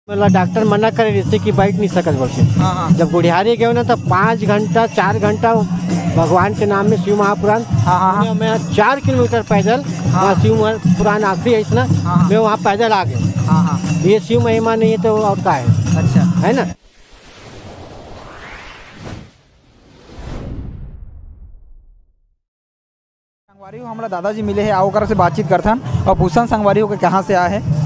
मतलब डॉक्टर मना करे जिससे कि बैठ नहीं सकत बोल के। जब गुड़ियारी गए ना तो 5 घंटा 4 घंटा भगवान के नाम में शिव महापुराण मैं 4 किलोमीटर पैदल वहाँ शिव पुराण आखिरी है ना मैं वहाँ पैदल आ गया। ये शिव महिमा नहीं है तो और क्या है। अच्छा है ना। संगवारी हमारा दादाजी मिले हैं, आओ कर से बातचीत करथन और पूछन संगवारी के कहाँ से आए हैं।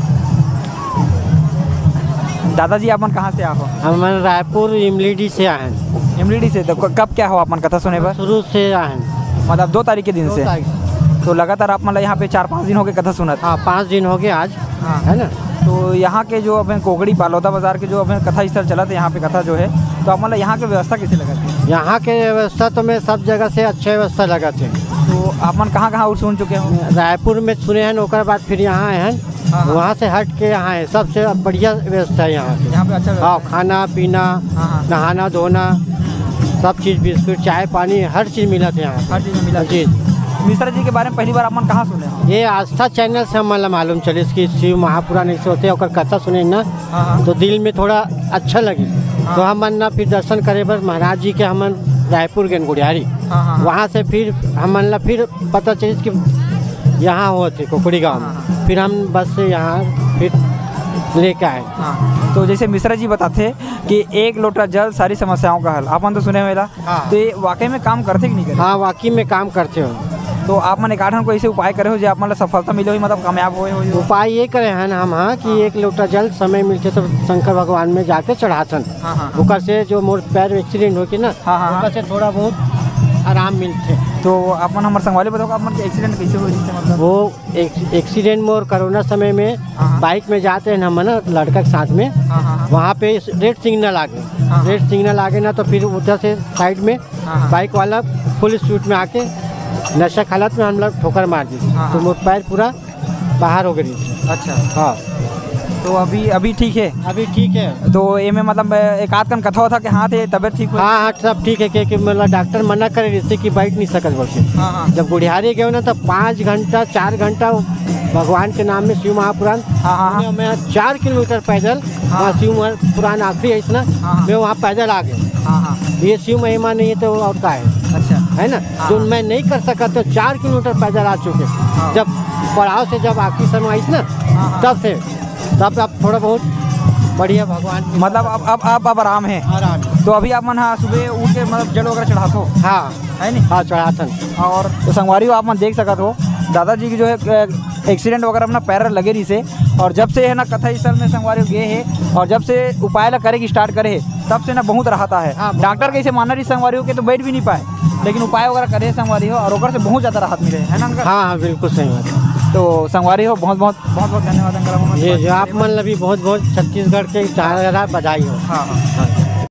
दादाजी अपन कहाँ से आए हो? हम रायपुर इमलीडी से आए हैं। इमलीडी से तो कब क्या हो अपन कथा सुने पर? शुरू से आए हैं मतलब 2 तारीख के दिन से। तो लगातार आप मतलब यहाँ पे 4-5 दिन हो गए कथा सुना? हाँ 5 दिन हो गए आज। हाँ है ना। तो यहाँ के जो अपने कोगड़ी बालौदा बाजार के जो अपने कथा स्थल चला था यहाँ पे कथा जो है तो आप मतलब यहाँ की व्यवस्था कैसे लगा थी? यहाँ के व्यवस्था तो मैं सब जगह से अच्छे व्यवस्था लगा थे। तो आप मन कहाँ और सुन चुके हो? रायपुर में सुने हैं ओकर बाद फिर यहाँ आए हैं। वहाँ से हट के यहाँ है सबसे बढ़िया व्यवस्था है यहाँ पे। अच्छा हाँ खाना पीना नहाना धोना सब चीज़ बिस्कुट चाय पानी हर चीज़ मिला था यहाँ। हर चीज़ मिला जी। मिश्रा जी के बारे में पहली बार अपन कहाँ सुने? ये आस्था चैनल से हमारा मालूम चले इसकी शिव महापुराण ऐसे होते और कथा सुने ना तो दिल में थोड़ा अच्छा लगे। तो हम ना फिर दर्शन करे पर महाराज जी के हम रायपुर गए गुड़ियारी। वहाँ से फिर हम फिर पता चले कि यहाँ होते कोकड़ी गाँव में। फिर हम बस से यहाँ फिर लेके आए। तो जैसे मिश्रा जी बताते कि 1 लोटा जल सारी समस्याओं का हल, अपन तो सुने मेरा। तो ये वाकई में काम करते कि नहीं करते? हाँ वाकई में काम करते हो। तो आप मैंने काठन को ऐसे उपाय करे हो जो आप मतलब सफलता मिले हो मतलब कामयाब हुए हो? उपाय ये करे हैं हम कि 1 लोटा जल समय मिलते तो शंकर भगवान में जाके चढ़ाथन। ओकर से जो मोर पैर एक्सीडेंट हो के ना ओकर से थोड़ा बहुत आराम मिलते। तो अपन हमारे संगवारी बताओ अपन के एक्सीडेंट कैसे हुए? मतलब वो एक्सीडेंट में और कोरोना समय में बाइक में जाते हैं हम ना लड़का के साथ में। वहाँ पे रेड सिग्नल आगे ना तो फिर उधर से साइड में बाइक वाला फुल स्पीड में आके नशा हालत में हम लोग ठोकर मार दी। तो मोर पैर पूरा बाहर हो गई। अच्छा हाँ। तो अभी ठीक है? अभी ठीक है। तो ये में मतलब एक आध कन कथा होता कि हाँ थे तबियत ठीक? हाँ सब ठीक है कि मतलब डॉक्टर मना करे जिससे कि बैठ नहीं सकत बोल के। जब गुड़ियारी गए ना तो 5 घंटा 4 घंटा भगवान के नाम में शिव महापुराण मैं 4 किलोमीटर पैदल वहाँ शिव पुराण आखिरी है ना मैं वहाँ पैदल आ गया। ये शिव महिमा नहीं है तो और क्या है। अच्छा है ना। जो मैं नहीं कर सका तो 4 किलोमीटर पैदल आ चुके। जब पड़ाव से जब आखिरी समय आई ना तब अब थोड़ा बहुत बढ़िया भगवान मतलब अब आराम है। तो अभी आप मन हाँ सुबह उठ के मतलब जल वगैरह चढ़ाते हो? हाँ है नहीं? हाँ चढ़ाते। और तो संगवारी आप मन देख सकते हो दादाजी की जो है एक्सीडेंट वगैरह अपना पैर लगे रही से और जब से है ना कथा स्थल में संगवारी गए है और जब से उपाय ला करे की स्टार्ट करे तब से ना बहुत राहत है। डॉक्टर कैसे माना रही संगवारी के तो बैठ भी नहीं पाए लेकिन उपाय वगैरह करे संगवारी हो और से बहुत ज़्यादा राहत मिले है ना? हाँ बिल्कुल सही बात है। तो संगवारी हो बहुत बहुत धन्यवाद अंकल। ये आप मन भी बहुत छत्तीसगढ़ के बधाई हो। हाँ।